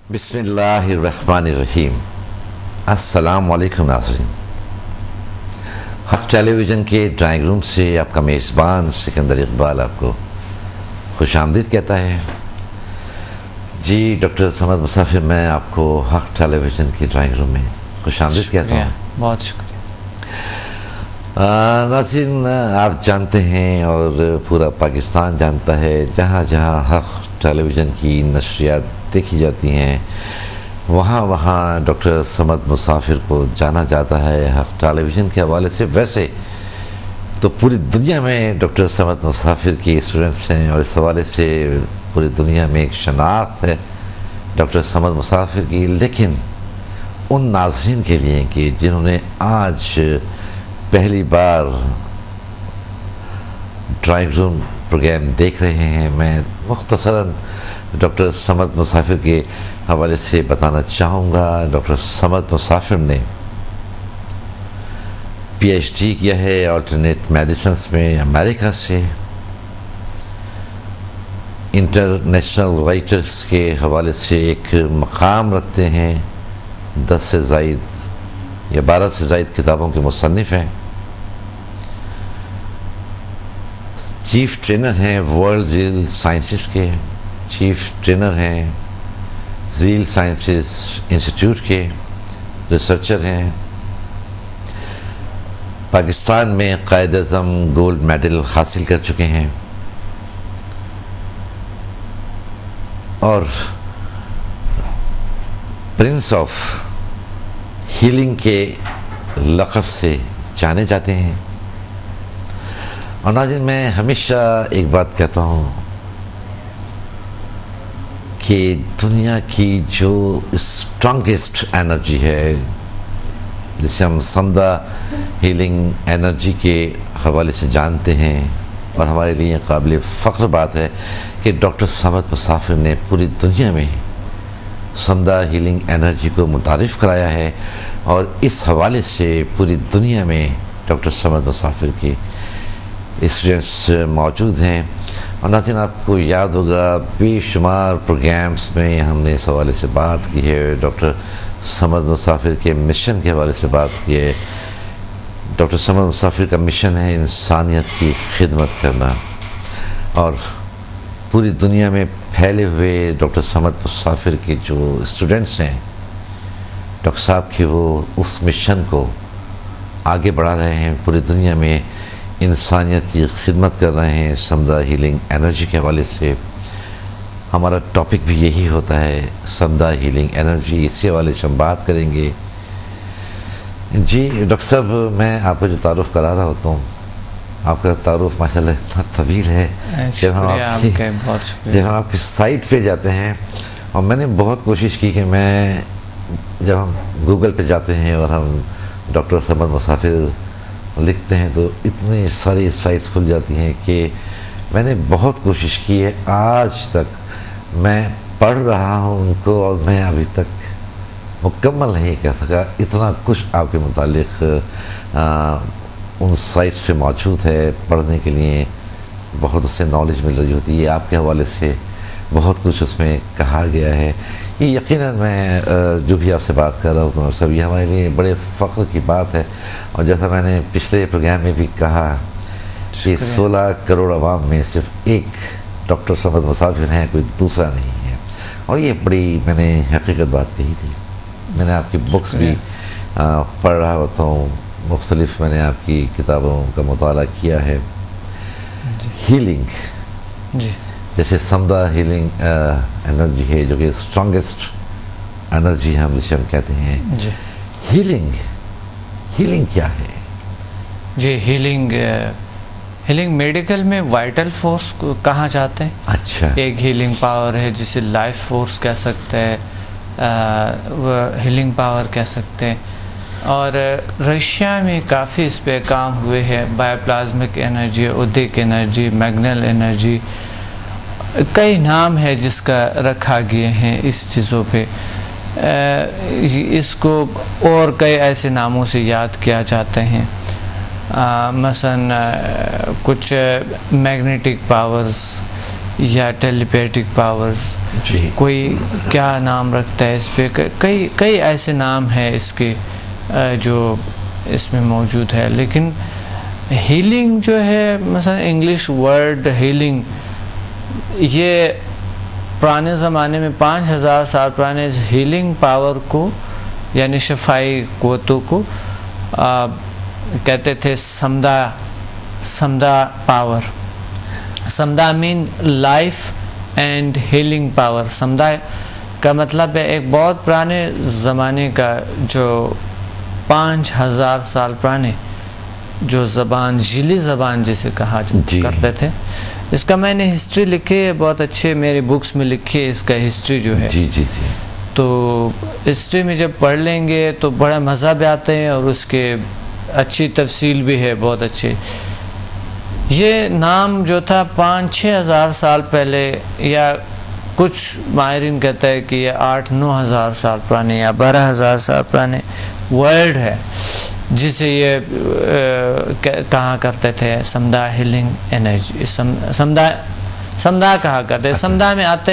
बिस्मिल्लाहिर्रहमानिर्रहीम। अस्सलाम वालेकुम नाज़रीन। हक़ टेलीविज़न के ड्राइंग रूम से आपका मेज़बान सिकंदर इकबाल आपको खुशामदीद कहता है। जी डॉक्टर समद मुसाफिर, मैं आपको हक़ टेलीविज़न के ड्राइंग रूम में खुशामदीद कहता हूँ। बहुत शुक्रिया। नाज़रीन, आप जानते हैं और पूरा पाकिस्तान जानता है, जहाँ जहाँ हक़ टेलीविज़न की नशरियात देखी जाती हैं वहाँ वहाँ डॉक्टर समद मुसाफिर को जाना जाता है हक़ टेलीविज़न के हवाले से। वैसे तो पूरी दुनिया में डॉक्टर समद मुसाफिर की स्टूडेंट्स हैं और इस हवाले से पूरी दुनिया में एक शनाख्त है डॉक्टर समद मुसाफिर की। लेकिन उन नाज़रीन के लिए कि जिन्होंने आज पहली बार ड्राइंग रूम प्रोग्राम देख रहे हैं, मैं मुख्तसरन डॉक्टर समद मुसाफिर के हवाले से बताना चाहूँगा। डॉक्टर समद मुसाफिर ने PhD किया है अल्टरनेट मेडिसिन्स में अमेरिका से। इंटरनेशनल राइटर्स के हवाले से एक मकाम रखते हैं। 10 से ज़ायद या 12 से ज़ायद किताबों के मुसन्निफ़ हैं। चीफ़ ट्रेनर हैं वर्ल्ड ज़ील साइंसेस के, चीफ़ ट्रेनर हैं ज़ील साइंसेस इंस्टीट्यूट के, रिसर्चर हैं। पाकिस्तान में कायद-ए-आज़म गोल्ड मेडल हासिल कर चुके हैं और प्रिंस ऑफ हीलिंग के लक़ब से जाने जाते हैं। और नाज़रीन, मैं हमेशा एक बात कहता हूँ कि दुनिया की जो स्ट्रॉन्गेस्ट एनर्जी है, जिसे हम समदा हीलिंग एनर्जी के हवाले से जानते हैं, और हमारे लिए काबिल फ़ख्र बात है कि डॉक्टर समद मुसाफिर ने पूरी दुनिया में समदा हीलिंग एनर्जी को मुतारिफ़ कराया है। और इस हवाले से पूरी दुनिया में डॉक्टर समद मुसाफिर की स्टूडेंट्स मौजूद हैं। और नाज़रीन, आपको याद होगा बेशुमार प्रोग्राम्स में हमने इस हवाले से बात की है। डॉक्टर समद मुसाफिर के मिशन के हवाले से बात की है। डॉक्टर समद मुसाफिर का मिशन है इंसानियत की खिदमत करना। और पूरी दुनिया में फैले हुए डॉक्टर समद मुसाफिर के जो स्टूडेंट्स हैं, डॉक्टर साहब के वो उस मिशन को आगे बढ़ा रहे हैं, पूरी दुनिया में इंसानियत की खिदमत कर रहे हैं समदा हीलिंग एनर्जी के हवाले से। हमारा टॉपिक भी यही होता है, समदा हीलिंग एनर्जी। इसी हवाले से हम बात करेंगे। जी डॉक्टर साहब, मैं आपको जो तारुफ़ करा रहा होता हूँ, आपका तारुफ़ माशाल्लाह इतना तवील है। जब हम आपकी साइट पे जाते हैं, और मैंने बहुत कोशिश की कि मैं जब हम गूगल पे जाते हैं और हम डॉक्टर समद मुसाफिर लिखते हैं तो इतनी सारी साइट्स खुल जाती हैं कि मैंने बहुत कोशिश की है। आज तक मैं पढ़ रहा हूँ उनको और मैं अभी तक मुकम्मल नहीं कर सका। इतना कुछ आपके मुतालिक उन साइट्स पे मौजूद है, पढ़ने के लिए बहुत उससे नॉलेज मिल रही होती है। आपके हवाले से बहुत कुछ उसमें कहा गया है। ये यकीनन मैं जो भी आपसे बात कर रहा हूँ तो सब ये हमारे लिए बड़े फ़ख्र की बात है। और जैसा मैंने पिछले प्रोग्राम में भी कहा कि 16 करोड़ आवाम में सिर्फ एक डॉक्टर समद मुसाफिर हैं, कोई दूसरा नहीं है। और ये बड़ी मैंने हकीकत बात कही थी। मैंने आपकी बुक्स भी पढ़ रहा होता हूँ, मुख्तलिफ मैंने आपकी किताबों का मुताला किया है। हीलिंग जी, जैसे समदा हीलिंग एनर्जी है जो कि स्ट्रॉन्गेस्ट एनर्जी हम जिसे हम कहते हैं जी। हीलिंग क्या है? जी, हीलिंग मेडिकल में वाइटल फोर्स को कहा जाते हैं। अच्छा। एक हीलिंग पावर है जिसे लाइफ फोर्स कह सकते हैं, वह हीलिंग पावर कह सकते हैं। और रशिया में काफ़ी इस पे काम हुए हैं। बायोप्लाज्मिक एनर्जी, उदिक एनर्जी, मैग्नल एनर्जी, कई नाम है जिसका रखा गए हैं इस चीज़ों पे। इसको और कई ऐसे नामों से याद किया जाते हैं। मसलन कुछ मैग्नेटिक पावर्स या टेलीपैथिक पावर्स, जी, कोई क्या नाम रखता है इस पे, कई कई ऐसे नाम हैं इसके जो इसमें मौजूद है। लेकिन हीलिंग जो है, मसलन इंग्लिश वर्ड हीलिंग, ये पुराने ज़माने में 5000 साल पुराने हीलिंग पावर को यानी शफाई क़ुव्वतों को कहते थे समदा पावर। समदा mean life and healing power. समदा का मतलब है एक बहुत पुराने ज़माने का, जो 5000 साल पुराने जो ज़बान, जिली ज़बान जिसे कहा करते थे। इसका मैंने हिस्ट्री लिखी है, बहुत अच्छे मेरी बुक्स में लिखी है इसका हिस्ट्री जो है। जी जी जी। तो हिस्ट्री में जब पढ़ लेंगे तो बड़ा मज़ा भी आते हैं और उसके अच्छी तफसील भी है, बहुत अच्छी। ये नाम जो था 5-6 हज़ार साल पहले, या कुछ माहिरीन कहता है कि ये 8-9 हज़ार साल पुराने या 12 हज़ार साल पुराने वर्ड है, जिसे ये कहा करते थे समदा हीलिंग एनर्जी। समदा कहा करते हैं। समदा में आते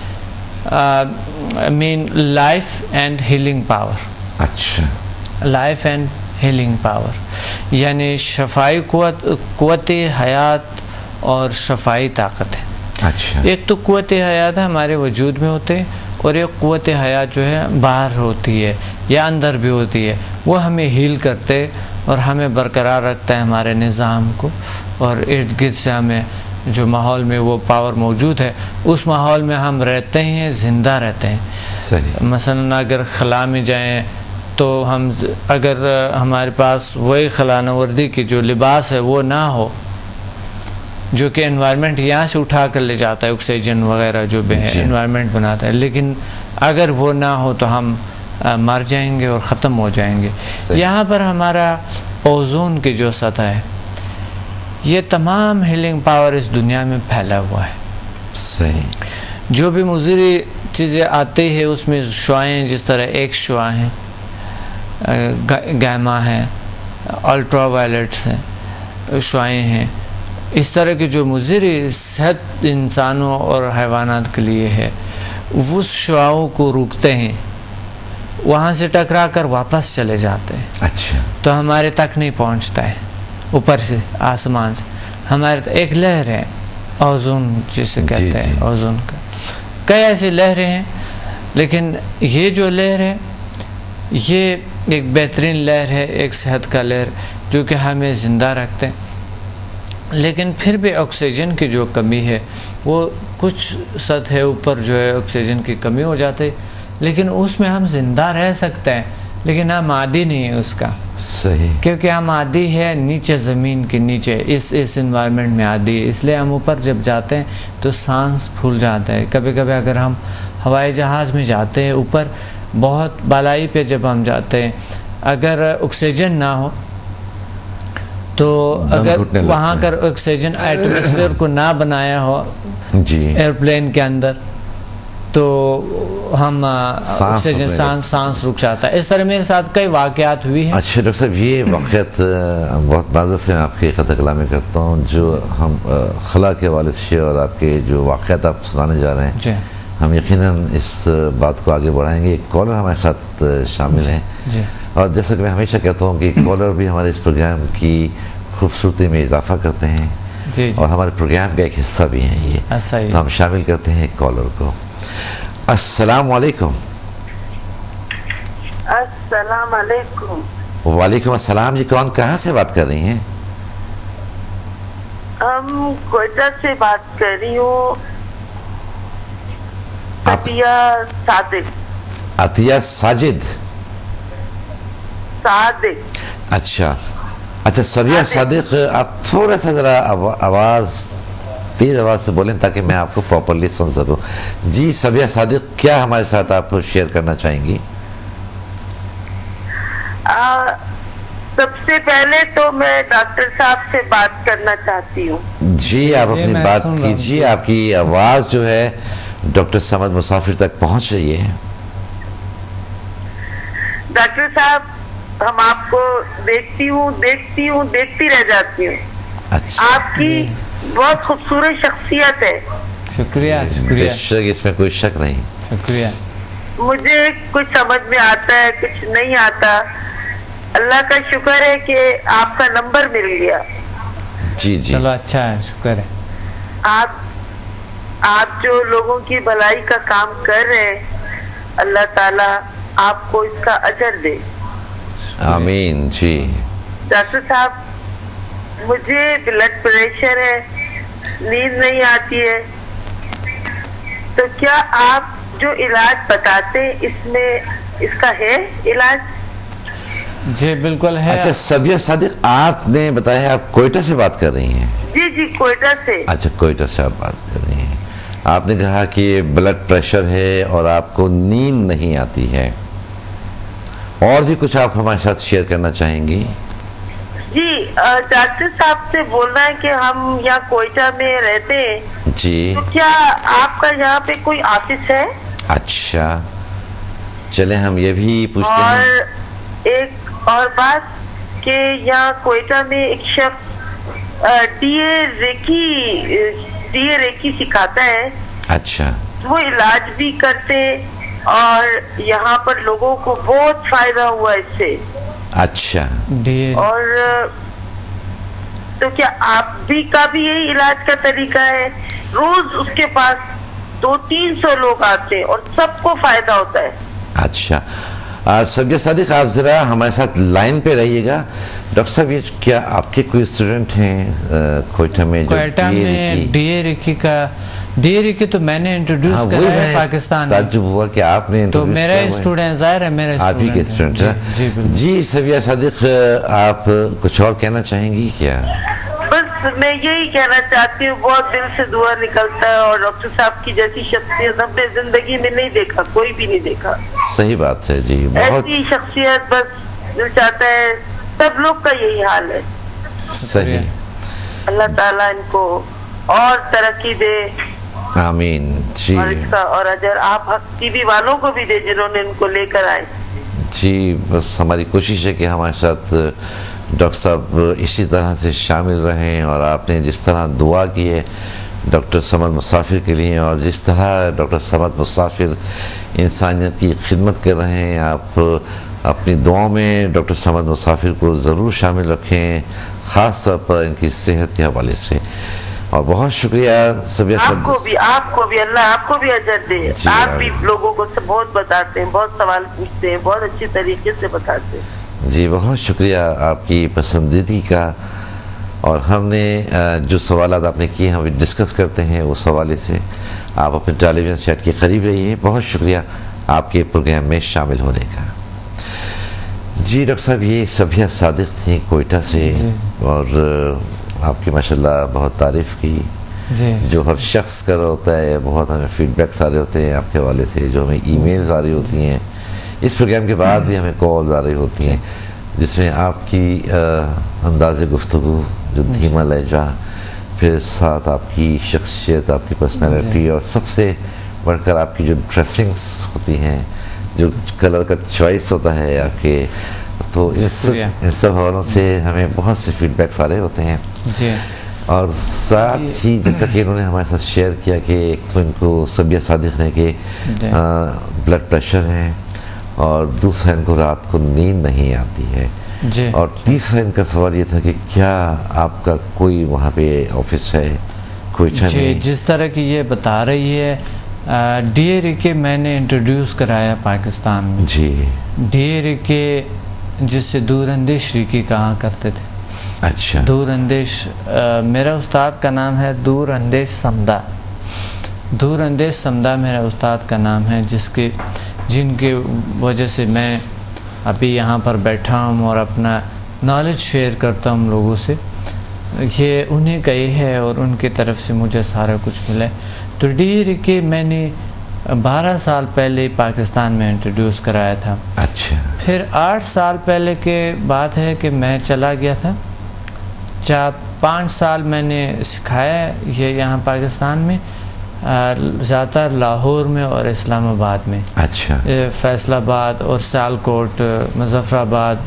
हैं mean life and healing power. अच्छा, लाइफ एंड हीलिंग पावर यानी शफाई क़ुव्वत हयात और शफाई ताकत है। अच्छा, एक तो क़ुव्वत हयात हमारे वजूद में होते हैं, और एक क़ुव्वत हयात जो है बाहर होती है या अंदर भी होती है, वो हमें हील करते और हमें बरकरार रखता है हमारे निज़ाम को, और इर्द गिर्द से हमें जो माहौल में वो पावर मौजूद है उस माहौल में हम रहते हैं, ज़िंदा रहते हैं। सही। मसलन अगर खला में जाएँ तो हम, अगर हमारे पास वही खलानवर्दी की जो लिबास है वो ना हो, जो कि एनवायरनमेंट यहाँ से उठा कर ले जाता है, ऑक्सीजन वगैरह जो भी है एनवायरनमेंट बनाता है, लेकिन अगर वो ना हो तो हम मर जाएंगे और ख़त्म हो जाएंगे। यहाँ पर हमारा ओजोन की जो सतह है, ये तमाम हीलिंग पावर इस दुनिया में फैला हुआ है। सही। जो भी मुज़री चीज़ें आती है उसमें शुआएँ, जिस तरह एक शुआ हैं, गैमा हैं, अल्ट्रा वायलेट्स हैं, शुआएँ हैं, इस तरह की जो मुज़री सेहत इंसानों और हैवानात के लिए है, उस शुआओं को रोकते हैं, वहाँ से टकरा कर वापस चले जाते हैं। अच्छा। तो हमारे तक नहीं पहुँचता है, ऊपर से आसमान से हमारे एक लहर है ओजोन जिसे कहते हैं, ओजोन का कई ऐसी लहरें हैं, लेकिन ये जो लहर है ये एक बेहतरीन लहर है, एक सेहत का लहर जो कि हमें ज़िंदा रखते हैं। लेकिन फिर भी ऑक्सीजन की जो कमी है, वो कुछ सतह ऊपर जो है ऑक्सीजन की कमी हो जाती है, लेकिन उसमें हम ज़िंदा रह सकते हैं, लेकिन हम आदी नहीं है उसका। सही। क्योंकि हम आदी है नीचे, ज़मीन के नीचे, इस इन्वायरमेंट में आदी है, इसलिए हम ऊपर जब जाते हैं तो सांस फूल जाता है। कभी कभी अगर हम हवाई जहाज़ में जाते हैं ऊपर, बहुत बालाई पे जब हम जाते हैं, अगर ऑक्सीजन ना हो तो, अगर वहाँ कर ऑक्सीजन एटमॉस्फेयर को ना बनाया हो जी एयरप्लेन के अंदर, तो हम ऑक्सीजन सांस रुक जाता है। इस तरह मेरे साथ कई वाक़यात हुई हैं। अच्छा डॉक्टर साहब, ये वाक़यात बहुत माज़रत से आपके ख़त कलामी करता हूँ, जो हम खला के वालिद से और आपके जो वाक़यात आप सुनाने जा रहे हैं जी, हम यकीनन इस बात को आगे बढ़ाएंगे। एक कॉलर हमारे साथ शामिल हैं जी। और जैसा कि मैं हमेशा कहता हूँ कि कॉलर भी हमारे इस प्रोग्राम की खूबसूरती में इजाफा करते हैं जी, और हमारे प्रोग्राम का एक हिस्सा भी हैं ये, तो हम शामिल करते हैं कॉलर को। अस्सलाम वालेकुम। अस्सलाम वालेकुम। वालेकुम अस्सलाम जी, कौन कहाँ से बात कर रही हैं? हम कोयटा से बात कर रही हूँ। अतिया सादिक। अतिया साजिद। सादिक। अच्छा अच्छा, सबिया सादिक, आप थोड़ा सा ज़रा आवाज़ तेज़ आवाज़ से बोलें ताकि मैं आपको प्रॉपरली सुन सकूं। जी सबिया सादिक, क्या हमारे साथ आप शेयर करना चाहेंगी? सबसे पहले तो मैं डॉक्टर साहब से बात करना चाहती हूँ। जी आप अपनी बात कीजिए, आपकी आवाज़ जो है डॉक्टर समद मुसाफिर तक पहुँच रही है। डॉक्टर साहब, हम आपको देखती रह जाती हूँ। अच्छा। आपकी बहुत खूबसूरत शख्सियत है। शुक्रिया शुक्रिया, बेशक इसमें कोई शक नहीं। शुक्रिया। मुझे कुछ समझ में आता है, कुछ नहीं आता। अल्लाह का शुक्र है कि आपका नंबर मिल गया। जी जी, चलो अच्छा है, शुक्र है। आप जो लोगों की भलाई का काम कर रहे हैं, अल्लाह ताला आपको इसका अजर दे। आमीन। जी डॉक्टर साहब, मुझे ब्लड प्रेशर है, नींद नहीं आती है, तो क्या आप जो इलाज बताते हैं इसमें इसका है इलाज? जी बिल्कुल है। अच्छा सबिया सादिक, आपने बताया आप कोयटा से बात कर रही हैं? जी जी, कोयटा से। अच्छा, कोयटा से आप बात कर रही हैं। आपने कहा कि ये ब्लड प्रेशर है और आपको नींद नहीं आती है, और भी कुछ आप हमारे साथ शेयर करना चाहेंगी? जी, डॉक्टर साहब से बोलना है कि हम यहाँ कोयटा में रहते हैं। जी, तो क्या आपका यहाँ पे कोई ऑफिस है? अच्छा, चले हम ये भी पूछते हैं। और एक और बात कि यहाँ कोयटा में एक शख्स डीए रेकी सिखाता है। अच्छा, वो इलाज भी करते और यहाँ पर लोगों को बहुत फायदा हुआ इससे। अच्छा, और तो क्या आप का भी यही इलाज का तरीका है? रोज उसके पास 200-300 लोग आते हैं और सबको फायदा होता है। अच्छा, सबिया सादिक, आप जरा हमारे साथ लाइन पे रहिएगा। डॉक्टर साहब, ये क्या आपके कोई स्टूडेंट हैं कोयटा में? कोयटा में डीए रेकी तो मैंने इंट्रोड्यूस करा है पाकिस्तान में। ताज्जुब हुआ कि आपने तो मेरा स्टूडेंट जाहिर है, मेरा आप ही के स्टूडेंट हैं। जी सबिया सादिक, आप कुछ और कहना चाहेंगी क्या? बस मैं यही कहना चाहती हूँ, बहुत दिल से दुआ निकलता है, और डॉक्टर साहब की जैसी शख्सियत हमने जिंदगी में नहीं देखा, कोई भी नहीं देखा। सही बात है जी, बहुत ऐसी शख्सियत बस दिल चाहता है, सब लोग का यही हाल है। सही। अल्लाह ताला इनको और तरक्की दे। आमीन जी। और इसका और अजर आप हक टीवी वालों को भी दे जिन्होंने इनको लेकर आए। जी, बस हमारी कोशिश है कि हमारे साथ डॉक्टर साहब इसी तरह से शामिल रहें, और आपने जिस तरह दुआ की है डॉक्टर समद मुसाफिर के लिए, और जिस तरह डॉक्टर समद मुसाफिर इंसानियत की खिदमत कर रहे हैं, आप अपनी दुआओं में डॉक्टर समद मुसाफिर को ज़रूर शामिल रखें, ख़ास तौर पर इनकी सेहत के हवाले से। और बहुत शुक्रिया सबिया सादिक। आपको भी अल्लाह आपको भी अजर दे। आप भी लोगों को बहुत बताते हैं, बहुत सवाल पूछते हैं, बहुत अच्छी तरीके से बताते हैं। जी, बहुत शुक्रिया आपकी पसंदीदी का। और हमने जो सवाल आपने किए हम डिस्कस करते हैं, उस हवाले से आप अपने टेलीविज़न सेट के करीब रहिए। बहुत शुक्रिया आपके प्रोग्राम में शामिल होने का। जी डॉक्टर साहब, ये सबिया सादिक थी कोयटा से, और आपकी माशाल्लाह बहुत तारीफ़ की। जो हर शख्स कर रहा होता है, बहुत हमें फीडबैक्स आ रहे होते हैं आपके हवाले से, जो हमें ईमेल्स आ रही होती हैं, इस प्रोग्राम के बाद भी हमें कॉल्स आ रही होती हैं, जिसमें आपकी अंदाज़ गुफ्तगू, जो धीमा लहजा, फिर साथ आपकी शख्सियत, आपकी पर्सनैलिटी, और सबसे बढ़कर आपकी जो ड्रेसिंग्स होती हैं, जो कलर का चॉइस होता है आपके, तो इन सब हवालों से हमें बहुत से फीडबैक्स आ रहे होते हैं। जी। और साथ ही जैसा कि इन्होंने हमारे साथ शेयर किया कि एक तो इनको सबिया सादिक ने कि ब्लड प्रेशर है, और दूसरा इनको रात को नींद नहीं आती है, जी। और तीसरा इनका सवाल ये था कि क्या आपका कोई वहाँ पे ऑफिस है कोयटा में? जिस तरह की ये बता रही है, डीए रेकी मैंने इंट्रोड्यूस कराया पाकिस्तान में। जी। डीए रेकी जिससे दूरअंदेश रेकी कहा करते थे। अच्छा। दूरअंदेश, मेरा उस्ताद का नाम है दूरअंदेश समदा। दूरअंदेश समदा मेरा उस्ताद का नाम है, जिनके वजह से मैं अभी यहाँ पर बैठा हूँ और अपना नॉलेज शेयर करता हूँ लोगों से। ये उन्हीं का ही है और उनकी तरफ से मुझे सारा कुछ मिला है। तो डीए रेकी मैंने 12 साल पहले पाकिस्तान में इंट्रोड्यूस कराया था। अच्छा। फिर 8 साल पहले के बात है कि मैं चला गया था। 5 साल मैंने सिखाया ये यहाँ पाकिस्तान में, ज़्यादातर लाहौर में और इस्लामाबाद में। अच्छा। फैसलाबाद और सियालकोट, मुजफ्फराबाद,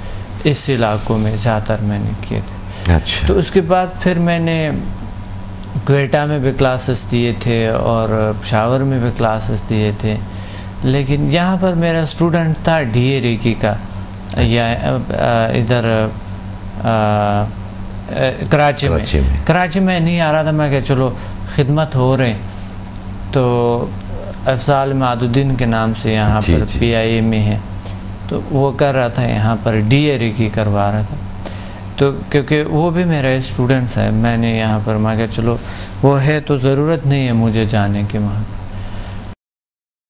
इस इलाकों में ज़्यादातर मैंने किए थे। अच्छा। तो उसके बाद फिर मैंने क्वेटा में भी क्लासेस दिए थे और पेशावर में भी क्लासेस दिए थे, लेकिन यहाँ पर मेरा स्टूडेंट था डीए रेकी का, या इधर कराची में नहीं आ रहा था। मैं क्या चलो खिदमत हो रहे, तो अफजाल मादुद्दीन के नाम से यहाँ पर PIA में है, तो वो कर रहा था यहाँ पर डीए रेकी करवा रहा था। तो क्योंकि वो भी मेरा स्टूडेंट्स है, मैंने यहाँ पर मैं क्या चलो वो है तो ज़रूरत नहीं है मुझे जाने की वहाँ।